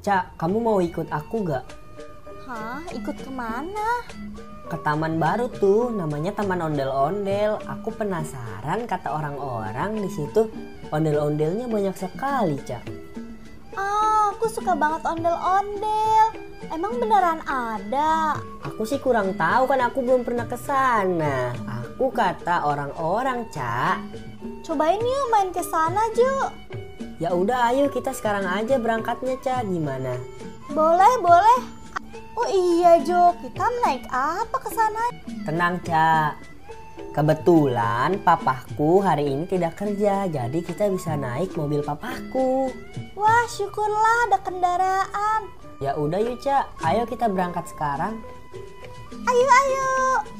Cak, kamu mau ikut aku gak? Hah? Ikut kemana? Ke taman baru tuh, namanya Taman Ondel-Ondel. Aku penasaran, kata orang-orang di situ ondel-ondelnya banyak sekali, Cak. Aku suka banget ondel-ondel. Emang beneran ada? Aku sih kurang tahu, kan aku belum pernah ke sana. Aku kata orang-orang, Cak. Cobain yuk main ke sana, Ju. Ya udah, ayo kita sekarang aja berangkatnya, Cak. Gimana? Boleh, boleh. Oh iya, Jo. Kita naik apa ke sana? Tenang, Cak. Kebetulan papaku hari ini tidak kerja, jadi kita bisa naik mobil papaku. Wah, syukurlah ada kendaraan. Ya udah yuk, Cak. Ayo kita berangkat sekarang. Ayo, ayo.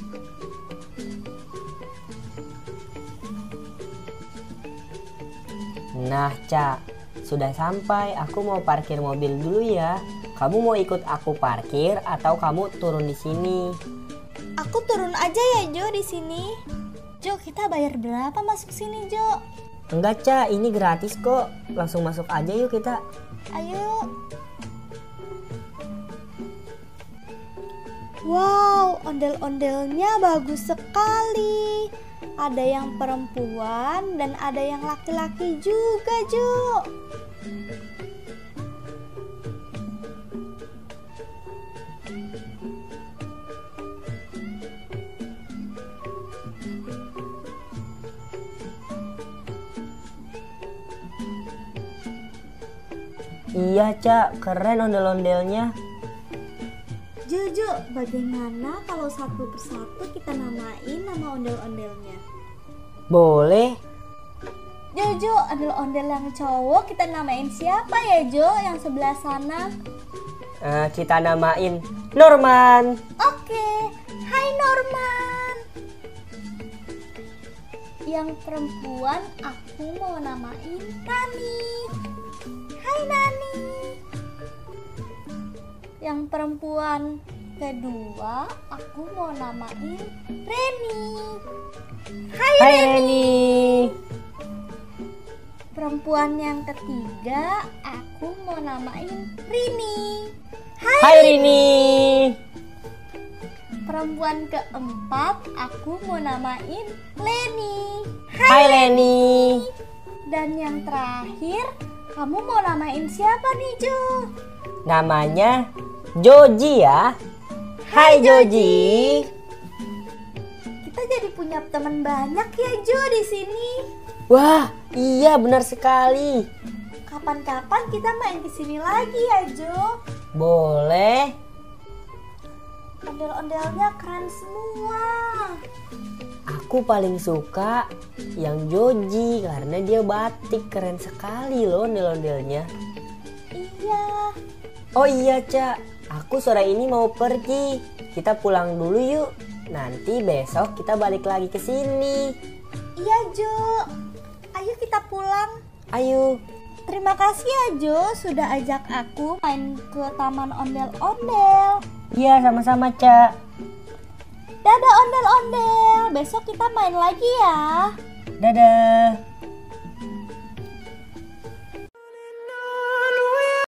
Nah, Cak, sudah sampai. Aku mau parkir mobil dulu ya. Kamu mau ikut aku parkir atau kamu turun di sini? Aku turun aja ya, Jo, di sini. Jo, kita bayar berapa masuk sini, Jo? Enggak, Cak, ini gratis kok. Langsung masuk aja yuk kita. Ayo. Wow, ondel-ondelnya bagus sekali. Ada yang perempuan dan ada yang laki-laki juga, Jo. Iya, Cak, keren ondel-ondelnya. Jojo, bagaimana kalau satu persatu kita namain nama ondel-ondelnya? Boleh. Jojo, ondel-ondel yang cowok kita namain siapa ya, Jo? Yang sebelah sana. Kita namain Norman. Oke, hai Norman. Yang perempuan aku mau namain Nani. Hai Nani. Yang perempuan kedua aku mau namain Reni. Hai Reni. Perempuan yang ketiga aku mau namain Rini. Hai Rini. Perempuan keempat aku mau namain Leni. Hai Leni. Dan yang terakhir kamu mau namain siapa nih, Jo? Namanya Joji ya. Hai Joji. Kita jadi punya teman banyak ya, Jo, di sini. Wah, iya benar sekali. Kapan-kapan kita main ke sini lagi ya, Jo? Boleh. Ondel-ondelnya keren semua. Aku paling suka yang Joji karena dia batik, keren sekali loh ondel-ondelnya. Iya. Oh iya, Cak, aku sore ini mau pergi. Kita pulang dulu yuk. Nanti besok kita balik lagi ke sini. Iya, Jo. Ayo kita pulang. Ayo. Terima kasih ya, Jo, sudah ajak aku main ke taman ondel-ondel. Iya, sama-sama, Cak. Dadah ondel-ondel. Besok kita main lagi ya. Dadah.